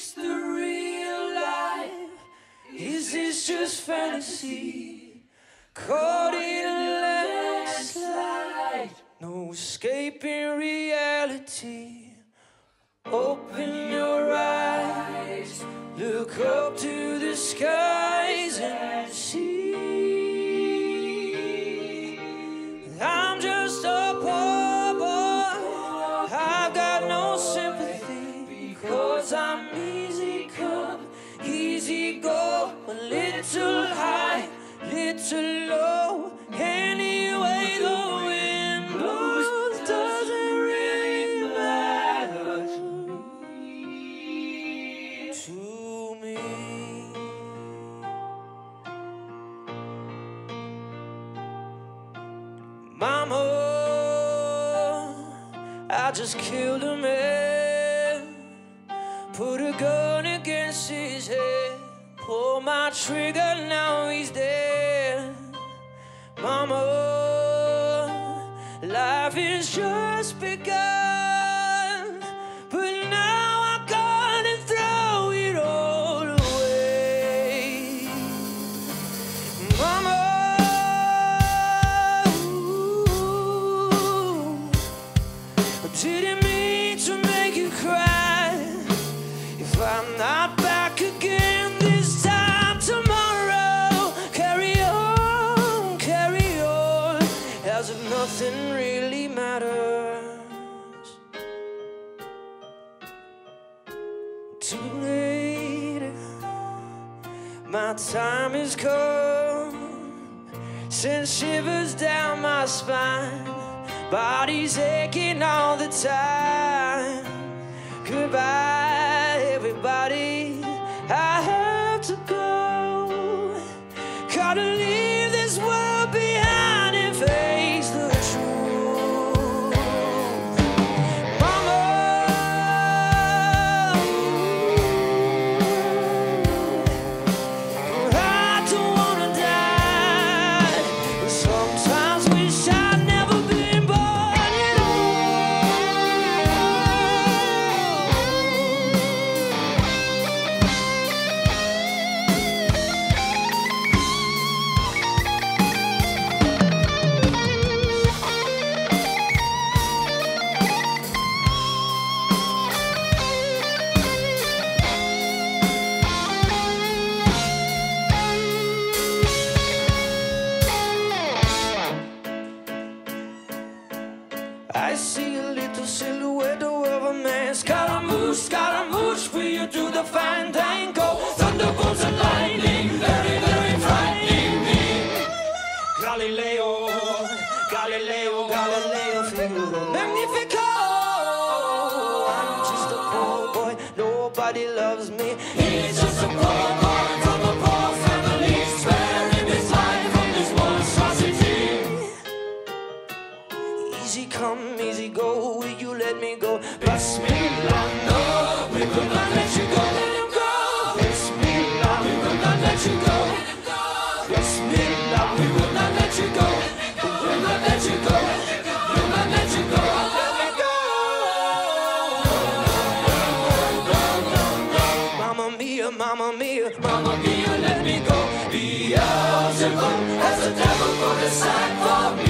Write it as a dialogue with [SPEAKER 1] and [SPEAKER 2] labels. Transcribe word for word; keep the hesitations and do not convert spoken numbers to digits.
[SPEAKER 1] this the real life? Is this just fantasy? Caught in a landslide, no escaping reality. Open your eyes, look up to the skies and see. I'm just a poor boy, I've got no sympathy, because I'm easy come, easy go, a little high, little low. Anyway the wind blows, doesn't really matter to me. Mama, I just killed a man, put a gun against his head, pull my trigger, now he's dead. Mama, life is just begun, but now I gotta throw it all away. Mama, ooh, I didn't mean to make you cry. If I'm not back again this time tomorrow, carry on, carry on, as if nothing really matters. Too late, my time has come, sends shivers down my spine, body's aching all the time. Goodbye, everybody, I have to go. Gotta leave this world behind and face the truth. Mama, I don't wanna die, but sometimes wish I'd never been born at I see a little silhouette of a man. Scaramouche, Scaramouche, will you do the fandango? Thunderbolts and lightning, very, very frightening me. Galileo, Galileo, Galileo, Figaro, Magnifico. I'm just a poor boy, nobody loves me. He's just a poor boy from a poor family, sparing his life from this monstrosity. Easy come, easy go, will you let me go? Bismillah, no, we will not let you go. Let him go. Bismillah, we will not let you go. Bismillah, we will not let you go. We will not let you go. We will not let you go. Let me go. Mamma mia, mamma mia, mamma mia, let me go. Beelzebub has the devil put aside for me.